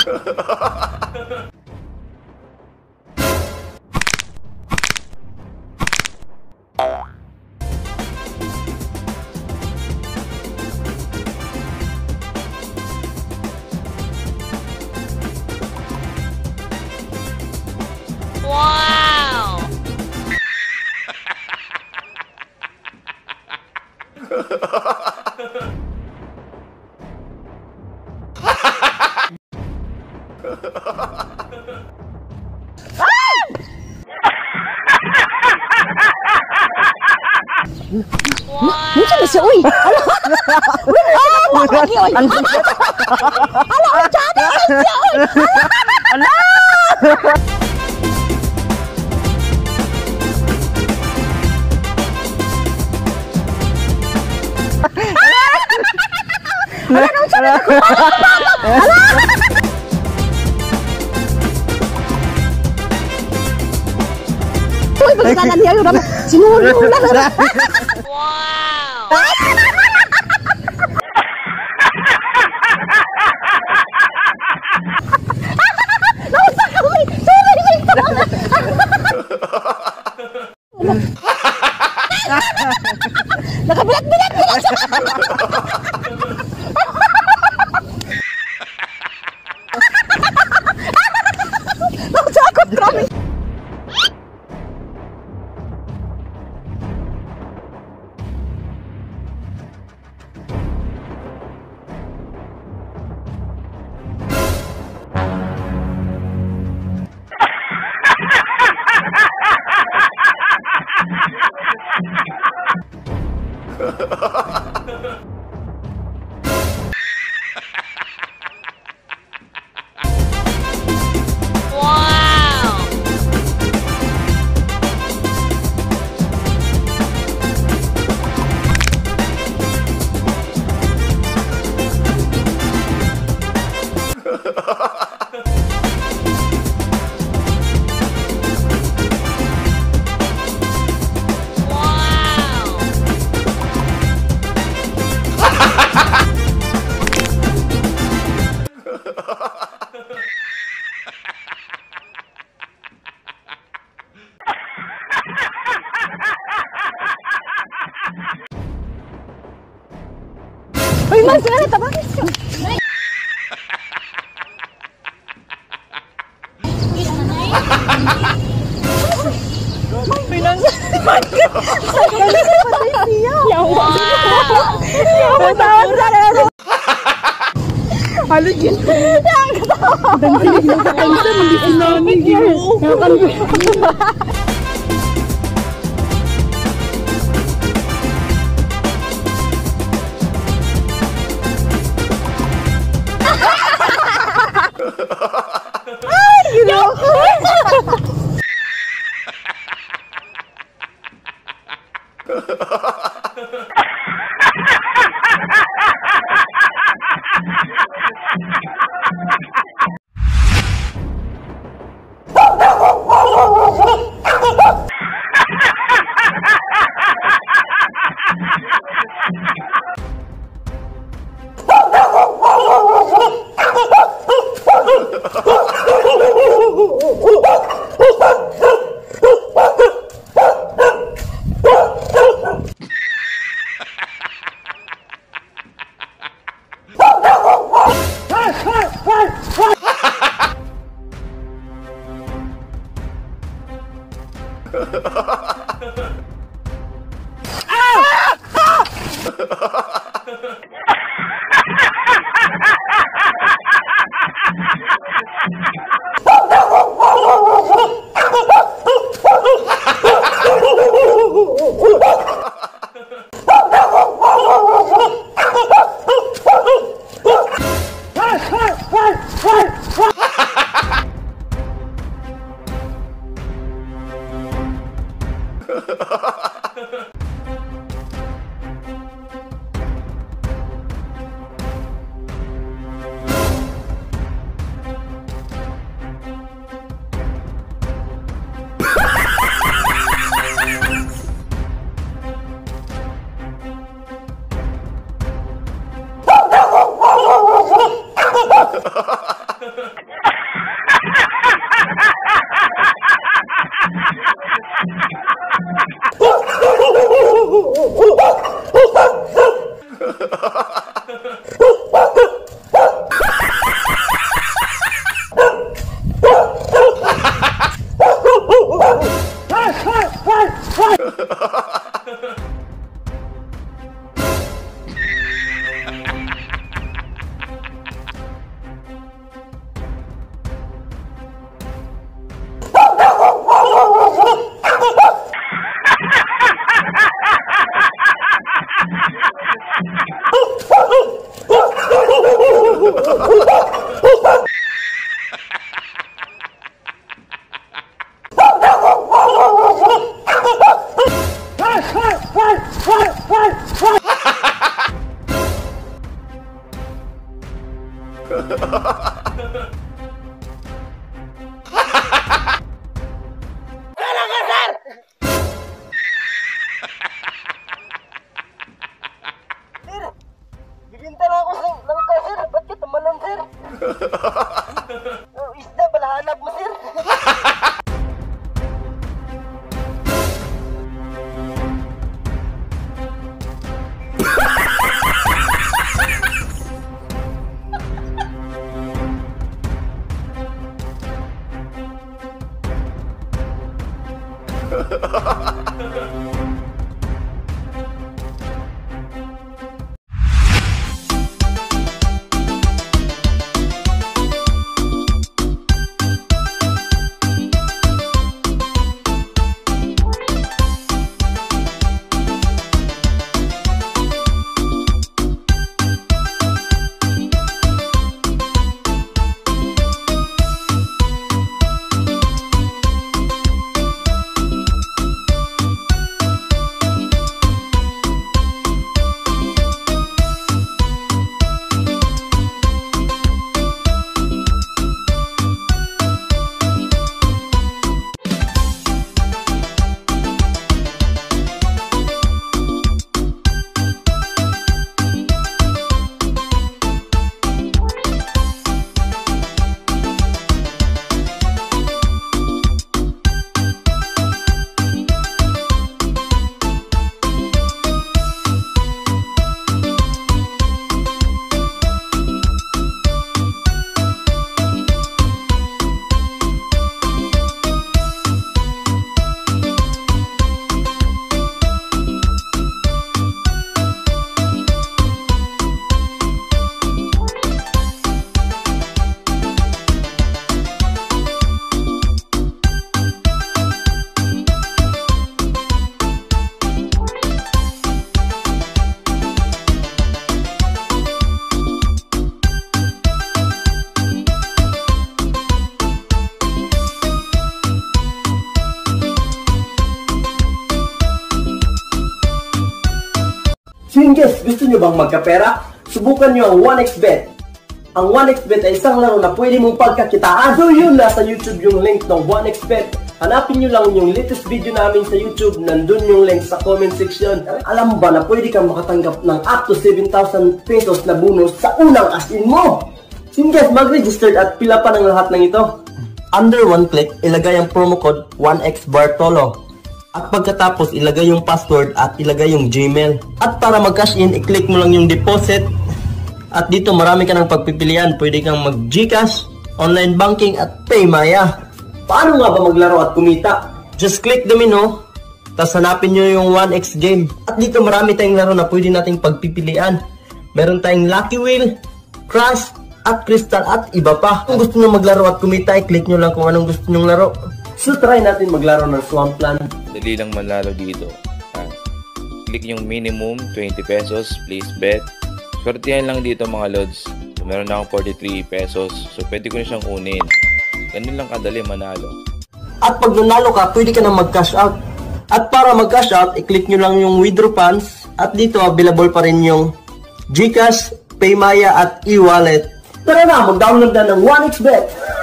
Wow! Minsan na siya, uy! Ala! Uy, ano lagi, uy! Ala, uy, tsada na siya, uy! Ala! Ala, nung sabi na ko, ala! Uy, pagkakalan niya yun, sinulo na. Wow! Nausa ka, uy! Sorry, uy! Nakabilat-bilat siya! Nausa ako, promise! Wow! Uy, man, sila na tabakis ko. Haligin. Yang ketawa. Dan haligin sa kansa hindi sinamig yun. Ay, ginoko. Ha ha ha ha! Guys, gusto nyo bang magkapera? Subukan nyo ang 1xBet. Ang 1xBet ay isang laro na pwede mong pagkakitaan. So yun, nasa YouTube yung link ng 1xBet. Hanapin nyo lang yung latest video namin sa YouTube. Nandun yung link sa comment section. Alam mo ba na pwede kang makatanggap ng up to 7,000 pesos na bonus sa unang as-in mo? So guys, mag-register at pila pa ng lahat ng ito. Under one click, ilagay ang promo code 1xBartolo. At pagkatapos, ilagay yung password at ilagay yung Gmail. At para mag-cash in, i-click mo lang yung deposit. At dito marami ka ng pagpipilian. Pwede kang mag-Gcash, online banking at Paymaya. Paano nga ba maglaro at kumita? Just click the menu, tapos hanapin nyo yung 1x game. At dito marami tayong laro na pwede nating pagpipilian. Meron tayong Lucky Wheel, Crash, at Crystal at iba pa. Kung gusto nyo maglaro at kumita, i-click nyo lang kung anong gusto nyong laro. So try natin maglaro ng Swampland. Dali lang manlalo dito. Click yung minimum 20 pesos, please bet. Swertihan lang dito mga lods. So, meron na akong 43 pesos. So pwede ko na siyang kunin. Ganun lang kadali manalo. At pag nanalo ka, pwede ka na mag-cash out. At para mag-cash out, i-click nyo lang yung withdraw funds. At dito available pa rin yung Gcash, Paymaya at e-wallet. Tara na, mag-download na ng 1xBet.